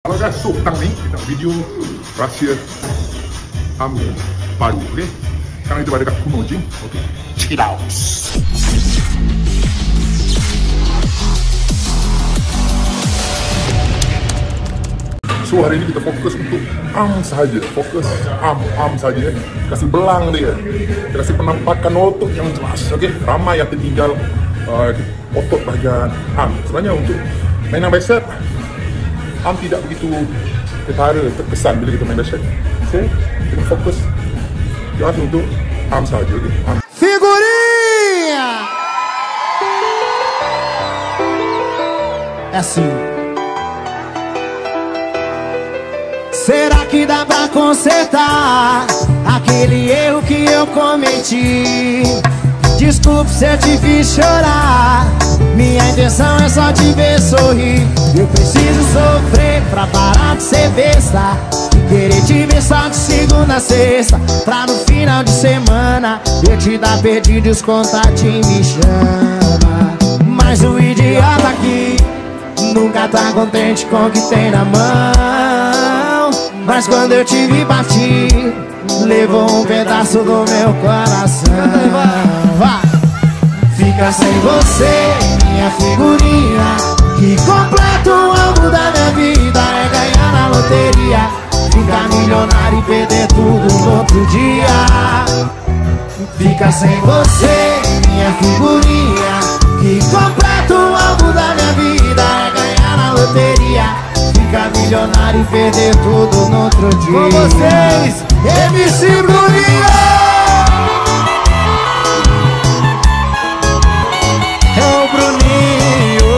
Halo guys, so petang ni kita video rahsia baru, okay? Sekarang kita berada kat Kuno Gym, okay? Check it out. So hari ini kita fokus untuk arm sahaja, fokus arm saja. Kasih belang dia, kasih penampakan otot yang jelas, okay? Ramai yang tertinggal otot bahagian arm. Sebenarnya untuk mainan bicep, arm tidak begitu ketara, terkesan bila kita main bicep. Okay? Kita fokus just untuk arm sahaja, okay? Arm. Figurinha! É assim. Será que dá pra consertar aquele erro que eu cometi? Desculpe se eu te fiz chorar, minha intenção é só te ver sorrir. Eu preciso sofrer pra parar de ser besta, querer te ver só de segunda a sexta, pra no final de semana eu te dar perdido e os contatinhos me chama. Mas o idiota aqui nunca tá contente com o que tem na mão. Mas quando eu te vi partir, levou um pedaço do meu coração. Fica sem você, minha figurinha, que completa o alvo da minha vida é ganhar na loteria, ficar milionário e perder tudo no outro dia. Fica sem você, minha figurinha, que completa o alvo da minha vida é ganhar na loteria, ficar milionário e perder tudo no outro dia. Com vocês, MC Bruninho! É o Bruninho.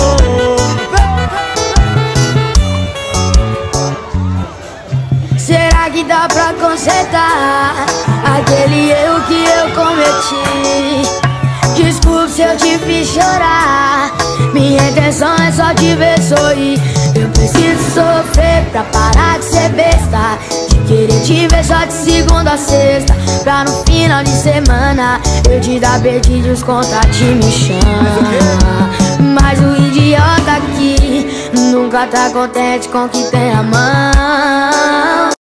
Será que dá pra consertar aquele erro que eu cometi? Desculpe se eu te fiz chorar, minha intenção é só te ver sorrir. Eu preciso sofrer pra parar de ser besta, de querer te ver só de segunda a sexta, pra no final de semana eu te dar perdido e os contatinhos me chama. Mas o idiota aqui nunca tá contente com o que tem na mão.